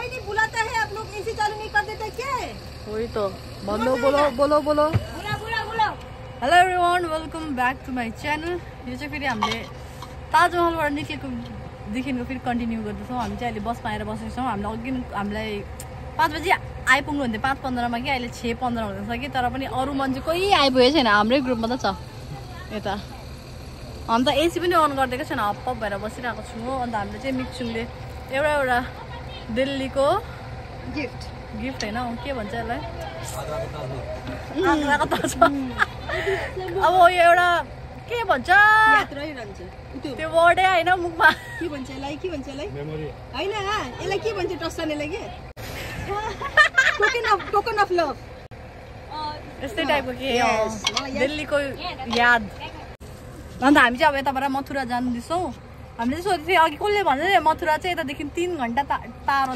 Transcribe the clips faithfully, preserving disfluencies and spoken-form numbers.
नहीं बुलाता है आप लोग एसी चालू नहीं कर देते क्या है? वही तो बोलो बोलो बोलो बोलो बुला बुला बुला। Hello everyone welcome back to my channel. यो चाहिँ फेरि हामीले ताजमहलबाट निस्केको देखिनको फेरि कन्टिन्यू गर्दैछौँ। हामी चाहिँ अहिले बसमा आएर बसेको छौँ। हामीले अघि हामीलाई पाँच बजी आइपुग्नु हुन्थ्यो पाँच पन्ध्रमा कि अहिले छ पन्ध्र हुँदैछ कि तर पनि अरू मान्छे कोही आइपुगेको छैन। हाम्रै ग्रुपमा त छ यता। हामी त एसी पनि अन गरिदिएको छैन हप्प भएर बसिरहेको छु हो। अन्त हामीले चाहिँ मिक्सुङले एउटा एउटा दिल्लीको गिफ्ट गिफ्ट होइन के भन्छ यसलाई आग्राको ताज अब यो एउटा के भन्छ याद रहिरहन्छ त्यो वर्डै होइन मुखमा के भन्छ यसलाई के भन्छ यसलाई होइन यसलाई के भन्छ टस्सानेलाई के token of token of love यस्तै टाइपको के दिल्लीको याद। अन्त हामी चाहिँ अब यताबाट मथुरा जाँदैछौँ। हामीले चाहिँ सोधेको थियो अघि कसले भन्छ मथुरा चाहिँ यतादेखि तिन घन्टा टाढो छ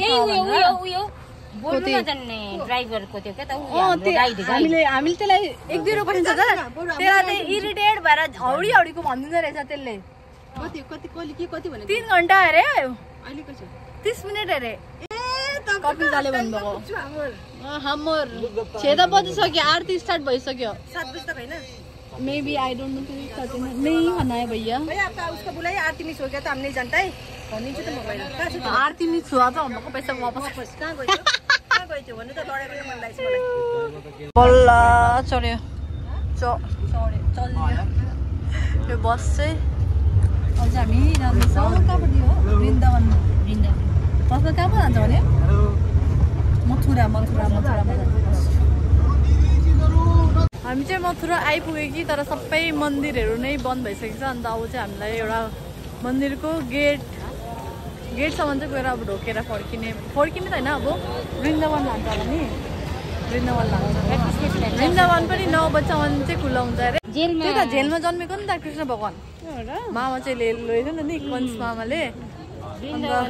हामीले हामीले त्यसलाई एक दुई रुपियाँ पैसा त्यसलाई चाहिँ इरिटेट भएर हौडी हौडीको भनिदिँदो रहेछ त्यसले कति कति कति कति भने तिन घन्टा अरे अहिलेको छ तिस मिनट अरे ए कपिल दाले भन्नुभएको हाम्रो छ त बजिसक्यो आरती स्टार्ट भइसक्यो सात बजी तक होइन मेबी आई डोंट नो नहीं खाना है भैया भैया आपका उसका बुलाइए आरती मिस हो गया तो हम नहीं जानता है भनिन्छ त मोबाइल आरती मिस हुआ त हमको पैसा वापस कहाँ गयो कहाँ गयो त्यो भन्नु त डरेको मन लाग्छ मलाई बल्ल चढ्यो च चढ्यो चल्यो यो बस चाहिँ अझ हामी जाँदैछौँ कहाँपट्टि हो वृन्दावन वृन्दावन बसमा कहाँ पो जान्छ भने मथुरा मथुरा मथुरामा हामी चाहिँ मथुरा आइपुग्यो कि तर सबै मन्दिरहरू नै बन्द भइसकेको छ। अन्त अब चाहिँ हामीलाई एउटा मन्दिरको गेट गेटसम्म चाहिँ गएर अब ढोकेर फर्किने फर्किने त होइन अब वृन्दावन लान्छ होला नि वृन्दावन लान्छ वृन्दावन पनि नौ बजीसम्म चाहिँ खुल्ला हुन्छ अरे त्यही त झेलमा जन्मेको नि त कृष्ण भगवान मामा चाहिँ ल्याएको नि त कंस मामाले वृन्दावन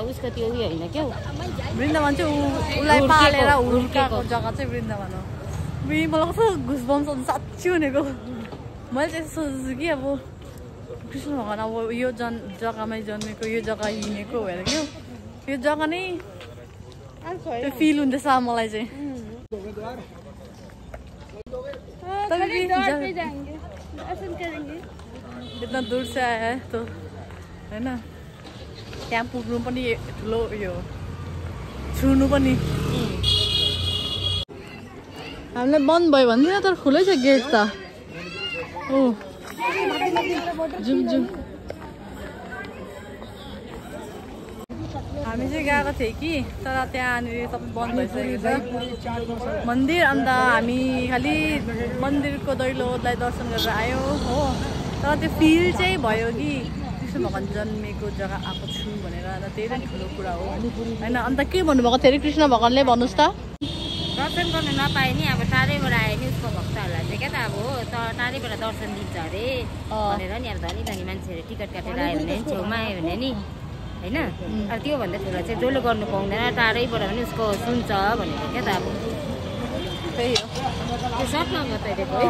चाहिँ उसलाई पालेर हुर्काएको जग्गा चाहिँ वृन्दावन हो। मलाई कस्तो घुसबम्स साँच्ची भनेको मैले चाहिँ सोच्छु कि अब कृष्ण भगवान अब यो जन जग्गामै जन्मेको यो जग्गा हिँडेको भएर क्या यो जग्गा नै त्यो फिल हुँदैछ मलाई चाहिँ इतना दूर से आया है तो है ना त्यहाँ पुग्नु पनि ठुलो यो छुनु पनि हामीलाई बन्द भयो भन्दैन तर खुलै छ गेट त ओ जुम जुम हामी चाहिँ गएको थियौँ कि तर त्यहाँनिर सबै बन्द भइसकेको छ मन्दिर। अन्त हामी खालि मन्दिरको दैलोलाई दर्शन गरेर आयो हो तर त्यो फिल चाहिँ भयो कि कृष्ण भगवान जन्मेको जग्गा आएको छु भनेर। अन्त त्यही पनि ठुलो कुरा हो होइन। अन्त के भन्नुभएको थियो अरे कृष्ण भगवानले भन्नुहोस् त दर्शन गर्न नपाए नि अब टाढैबाट आयो नि उसको भक्तहरूलाई चाहिँ क्या त अब टाढैबाट दर्शन दिन्छ अरे भनेर नि अब धनी धनी मान्छेहरू टिकट काटेर आयो भने छेउमा आयो भने नि होइन अब त्योभन्दा ठुलो चाहिँ जसले गर्नु पाउँदैन टाढैबाट पनि उसको सुन्छ भनेर क्या त अब त्यही हो त्यो सर्टमा बताइदिएको है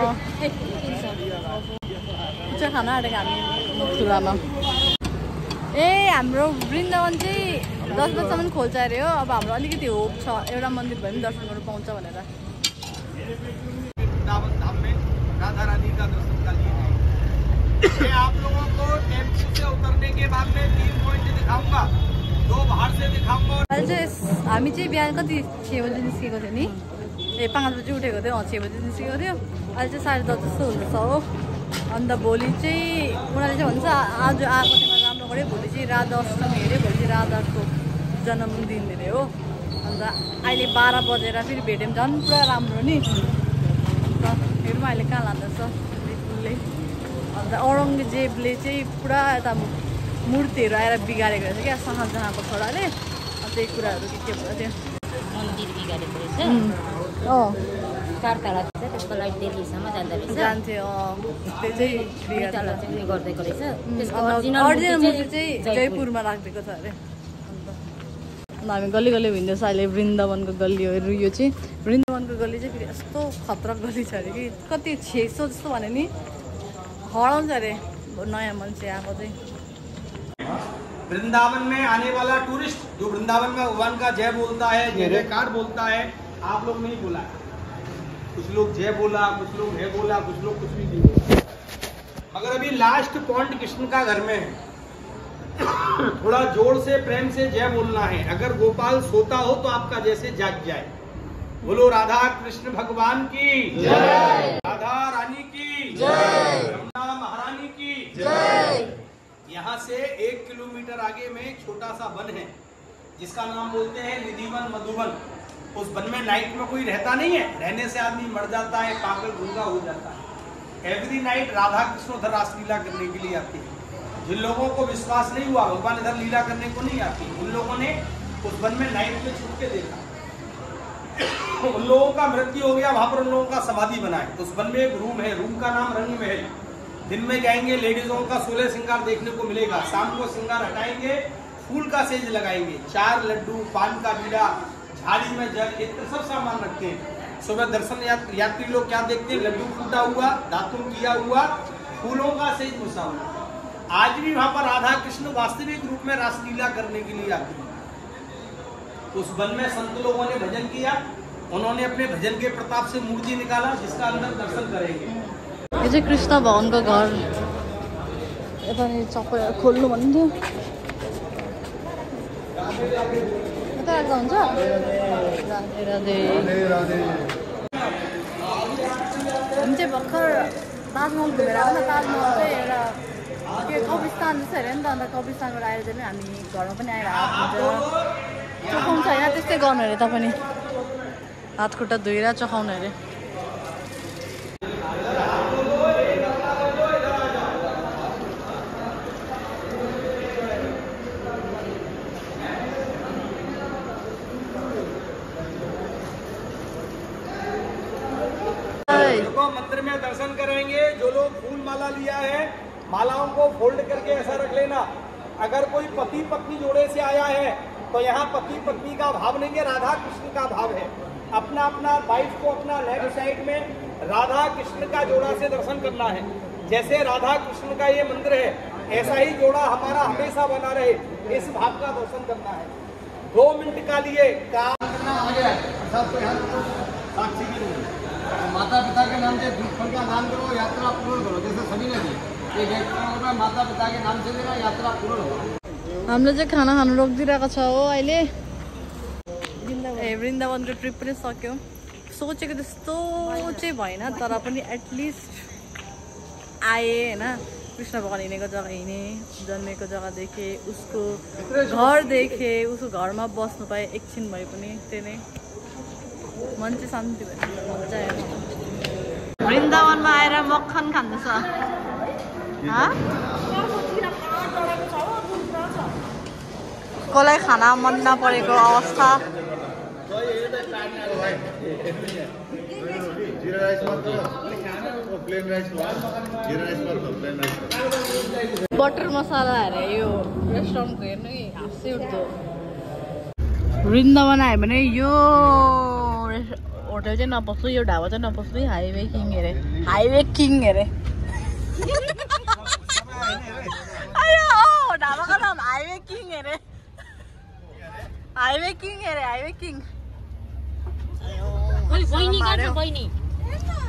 चाहिँ खाना आँटेको हामी मथुरामा ए हाम्रो वृन्दावन चाहिँ दस बजीसम्म खोल्छ अरे हो। अब हाम्रो अलिकति होप छ एउटा मन्दिर भए पनि दर्शन गर्नु पाउँछ भनेर। अहिले चाहिँ हामी चाहिँ बिहान कति छ बजी निस्केको थियो नि ए पाँच बजी उठेको थियो छ बजी निस्केको थियो अहिले चाहिँ साढे दस जस्तो हुँदैछ हो। अन्त भोलि चाहिँ उनीहरूले चाहिँ भन्छ आज आएको दिन राम्रो गऱ्यो भोलि चाहिँ राधा अष्टमी अरे भोलि चाहिँ राधाको जन्मदिन अरे हो। अन्त अहिले बाह्र बजेर फेरि भेट्यौँ झन् पुरा राम्रो नि। अन्त हेरौँ अहिले कहाँ लाँदैछ फुलले। अन्त औरङ्गजेबले चाहिँ पुरा यता मूर्तिहरू आएर बिगारेको रहेछ क्या शाहजहाँको छोराले। त्यही कुराहरू के के भयो त्यो मन्दिर बिगारेको रहेछ अँ चार तला छ त्यसको लागि दिल्लीसम्म जाँदो रहेछ जान्थ्यो त्यो चाहिँ तला चाहिँ उयो गरिदिएको रहेछ त्यसको ओरिजिनल मूर्ति चाहिँ जयपुरमा राखिदिएको छ अरे। अन्त हामी गल्ली गल्ली हिँड्दैछ अहिले वृन्दावनको गल्लीहरू। यो चाहिँ वृन्दावनको गल्ली चाहिँ फेरि यस्तो खतरा गल्ली छ अरे कि कति छेसो जस्तो भने नि हराउँछ अरे नयाँ मान्छे आएको चाहिँ वृंदावन में आने वाला टूरिस्ट जो वृंदावन में भगवान का जय बोलता है, जय जयकार बोलता है, आप लोग नहीं बोला, कुछ लोग जय बोला, कुछ लोग है बोला, कुछ लोग कुछ भी नहीं बोला, मगर अभी लास्ट पॉइंट कृष्ण का घर में है। थोड़ा जोर से प्रेम से जय बोलना है। अगर गोपाल सोता हो तो आपका जैसे जाग जाए। बोलो राधा कृष्ण भगवान की जय, राधा रानी की जय, रमना महारानी की जय। यहाँ से एक किलोमीटर आगे में एक छोटा सा वन है जिसका नाम बोलते हैं निधिवन मधुवन। उस वन में नाइट में कोई रहता नहीं है, रहने से आदमी मर जाता है, पागल गूंगा हो जाता है। एवरी नाइट राधा कृष्ण उधर रासलीला करने के लिए आते हैं। जिन लोगों को विश्वास नहीं हुआ भगवान इधर लीला करने को नहीं आती, उन लोगों ने उस वन में नाइट में छुप के देखा। उन लोगों का मृत्यु हो गया, वहां पर उन लोगों का समाधि बना है। उस वन में एक रूम है, रूम का नाम रंग महल। दिन में जाएंगे लेडीजों का सोलह श्रृंगार देखने को मिलेगा, शाम को श्रृंगार हटाएंगे, फूल का सेज लगाएंगे, चार लड्डू, पान का बीड़ा, झाड़ी में जल, इतना सब सामान रखते हैं। सुबह दर्शन यात्री लोग क्या देखते हैं, लड्डू फूटा हुआ, दातुन किया हुआ, फूलों का सेज घुसा हुआ। आज भी वहां पर राधा कृष्ण वास्तविक रूप में रासलीला करने के लिए आते हैं। उस वन में संत लोगों ने भजन किया, उन्होंने अपने भजन के प्रताप से मूर्ति निकाला जिसका अंदर दर्शन करेंगे। ये चाहिँ कृष्ण भगवानको घर। यता नि सबै खोल्नु भन्थ्यो, यता राख्दा हुन्छ। राधे राधे। हामी चाहिँ भर्खर ताजमहल घुमेर आएको। ताजमहल चाहिँ एउटा के कब्रिस्तान जस्तो हेऱ्यो नि त, अन्त कब्रिस्तानबाट आएर चाहिँ हामी घरमा पनि आएर हात धुन्छ, चखाउँछ होइन, त्यस्तै गर्नु अरे। त पनि हात खुट्टा धोएर चखाउनु अरे। मंदिर में दर्शन करेंगे। जो लोग फूल माला लिया है, मालाओं को फोल्ड करके ऐसा रख लेना। अगर कोई पति पत्नी जोड़े से आया है तो यहाँ पति पत्नी का भाव नहीं है, राधा कृष्ण का भाव है। अपना अपना वाइफ को अपना लेफ्ट साइड में राधा कृष्ण का जोड़ा से दर्शन करना है। जैसे राधा कृष्ण का ये मंदिर है, ऐसा ही जोड़ा हमारा हमेशा बना रहे, इस भाव का दर्शन करना है। दो मिनट का लिए काम करना आ गया है। सबको यहाँ साक्षी की माता पिता के नाम से दूध फल का दान करो, यात्रा पूर्ण करो। जैसे सभी ने दी एक एक करोड़ रुपये माता पिता के नाम से देना, यात्रा पूर्ण होगा। हामीले चाहिँ खाना खानु रोकिदिरहेको छ हो अहिले। ए वृन्दावनको ट्रिप पनि सक्यो। सोचेको त्यस्तो चाहिँ भएन, तर पनि एटलिस्ट आए होइन। कृष्ण भगवान हिँडेको जग्गा हिँडे, जन्मेको जग्गा देखेँ, उसको घर देखेँ, उसको घरमा बस्नु पाएँ एकछिन भए पनि। त्यही नै मन चाहिँ शान्ति भयो, मजा आयो। वृन्दावनमा आएर मक्खन खाँदैछ। कसलाई खाना मन नपरेको अवस्था। बटर मसाला अरे यो रेस्टुरेन्टको हेर्नु है, हाँसै उठ्दो। वृन्दावन आयो भने यो होटल चाहिँ नपस्नु, यो ढाबा चाहिँ नपस्नु। हाइवे किङ हेरे, हाइवे किङ हेरे। आयो ढाबाको नाम हाइवे किङ हेरे, हाइवे किङ हेरे, हाइवे किङ। बहिनी